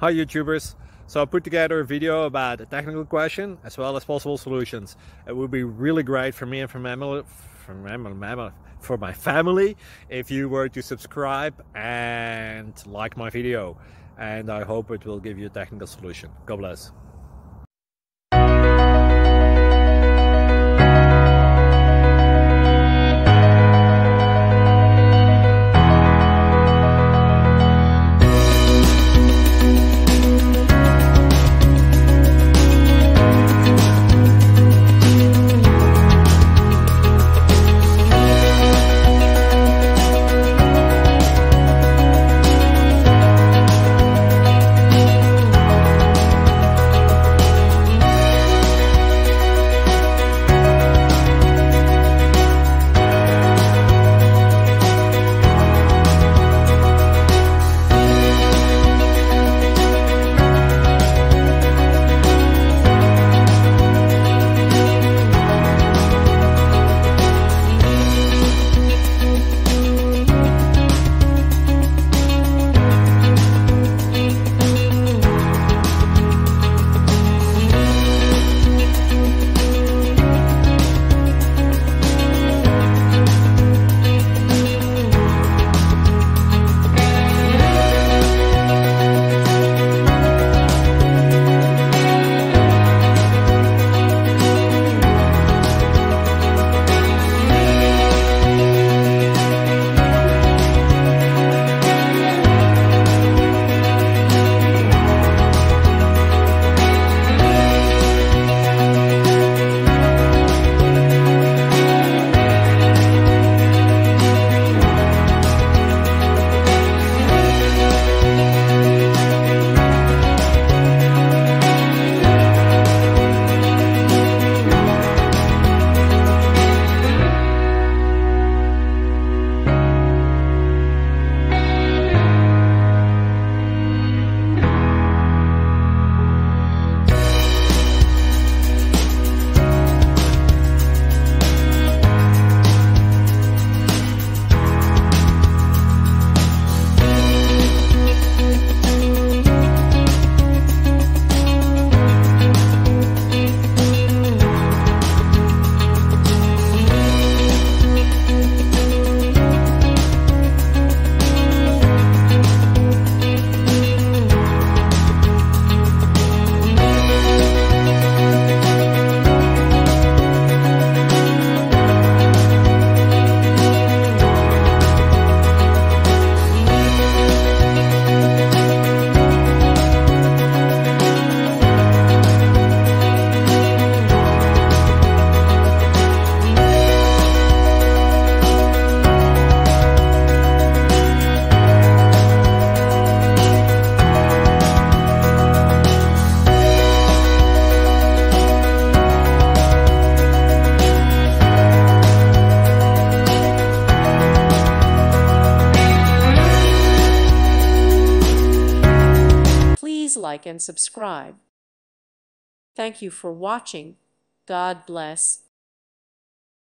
Hi YouTubers! So I put together a video about a technical question as well as possible solutions. It would be really great for me and for my family if you were to subscribe and like my video, and I hope it will give you a technical solution. God bless. Please like and subscribe. Thank you for watching. God bless.